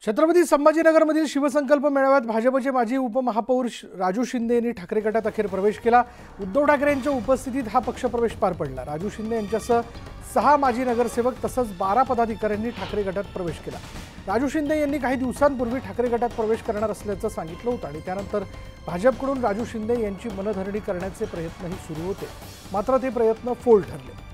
छत्रपती संभाजीनगरमधील शिवसंकल्प मेळाव्यात भाजपचे माजी उपमहापौर राजू शिंदे यांनी ठाकरे गटात अखेर प्रवेश केला। उद्धव ठाकरे यांच्या उपस्थितीत हा पक्षप्रवेश पार पडला। राजू शिंदे यांच्यासह 6 माजी नगरसेवक तसंच 12 पदाधिकाऱ्यांनी ठाकरे गटात प्रवेश केला। राजू शिंदे यांनी काही दिवसांपूर्वी ठाकरे गटात प्रवेश करणार असल्याचं सांगितलं होतं आणि त्यानंतर भाजपकडून राजू शिंदे यांची मनधरणी करण्याचे प्रयत्नही सुरू होते, मात्र ते प्रयत्न फोल ठरले।